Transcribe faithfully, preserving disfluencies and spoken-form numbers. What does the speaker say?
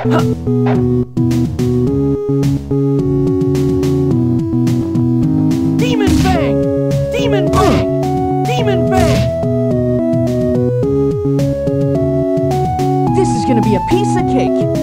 Demon Bang! Demon Bang! Demon Bang! This is gonna be a piece of cake.